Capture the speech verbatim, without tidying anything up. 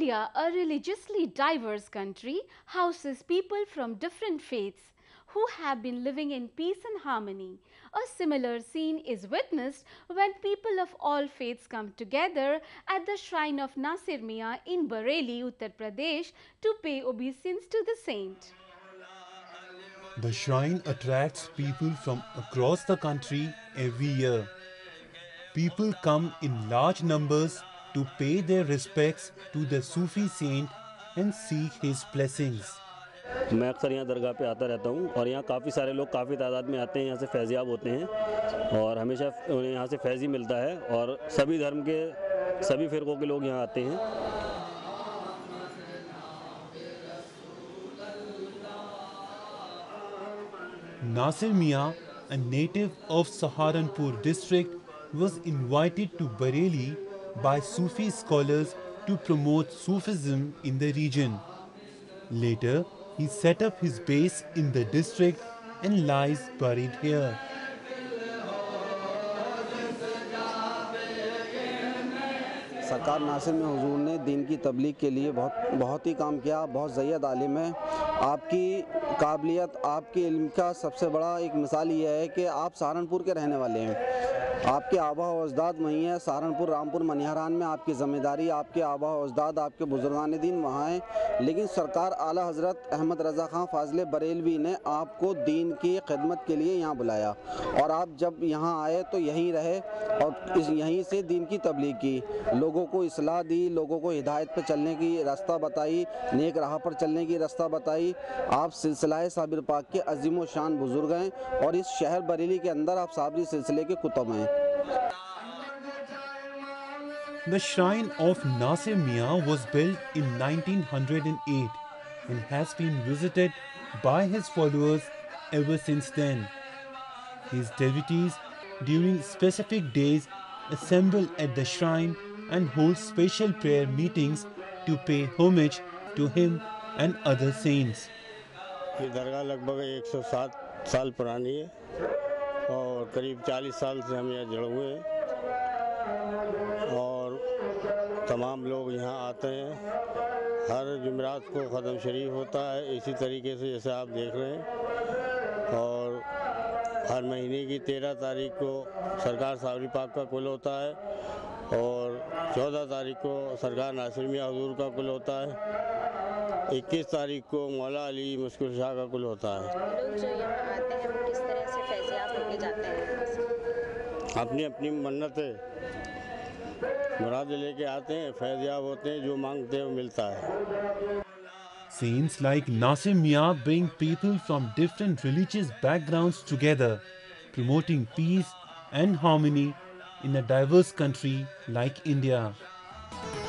India, a religiously diverse country, houses people from different faiths who have been living in peace and harmony. A similar scene is witnessed when people of all faiths come together at the shrine of Nasir Main in Barielly, Uttar Pradesh, to pay obeisance to the saint. The shrine attracts people from across the country every year. People come in large numbers to pay their respects to the Sufi saint and seek his blessings. मैं अक्सर यहाँ दरगाह पे आता रहता हूँ और यहाँ काफ़ी सारे लोग काफ़ी तादाद में आते हैं, यहाँ से फैज़याब होते हैं और हमेशा उन्हें यहाँ से फैज़ ही मिलता है और सभी धर्म के सभी फ़िरक़ों के लोग यहाँ आते हैं. Nasir Mian, a native of Saharanpur district, was invited to Bareilly by Sufi scholars to promote Sufism in the region. Later, he set up his base in the district and lies buried here. सरकार नासिर में हुजूर ने दीन की तबलीग के लिए बहुत बहुत ही काम किया. बहुत ज़य्यद आलिम है. आपकी काबिलियत, आपके इल्म का सबसे बड़ा एक मिसाल ये है कि आप सहारनपुर के रहने वाले हैं. आपके आबा व अजदाद वहीं हैं. सहारनपुर, रामपुर, मनिहारान में आपकी ज़िम्मेदारी, आपके आबा व अजदाद, आपके बुजुर्गान दीन वहाँ हैं. लेकिन सरकार आला हज़रत अहमद रज़ा ख़ान फ़ाज़िल बरेलवी ने आपको दीन की खिदमत के लिए यहाँ बुलाया और आप जब यहाँ आए तो यहीं रहे और इस यहीं से दीन की तबलीग की, लोगों को इस्लाह दी, लोगों को हिदायत पर चलने की रास्ता बताई, नेक राह पर चलने की रास्ता बताई. आप सिलसिला साबिर पाक के अजीम व शान बुज़ुर्ग हैं और इस शहर बरेली के अंदर आप साबरी सिलसिले के कुतुब हैं. The shrine of Nasir Mian was built in nineteen oh eight and has been visited by his followers ever since then. His devotees during specific days assemble at the shrine and hold special prayer meetings to pay homage to him and other saints. ये दरगाह लगभग एक सौ सात साल पुरानी है और करीब चालीस साल से हम यहाँ जुड़े हुए हैं और तमाम लोग यहाँ आते हैं. हर जुमेरात को ख़त्म शरीफ होता है इसी तरीके से जैसे आप देख रहे हैं और हर महीने की तेरह तारीख को सरकार साबरी पाक का कुल होता है और चौदह तारीख को सरकार नासिर मियां हुजूर का कुल होता है. इक्कीस तारीख को मौला अली मुस्कुर शाह का कुल होता है. लोग जो यहाँ आते हैं वो किस तरह से फैज़याब होके जाते हैं? अपनी अपनी मन्नतें मुरादें लेके आते हैं, फैज़याब होते हैं, जो मांगते हैं वो मिलता है. Saints like Nasir Mian bring people from different religious backgrounds together, promoting peace and harmony in a diverse country like India.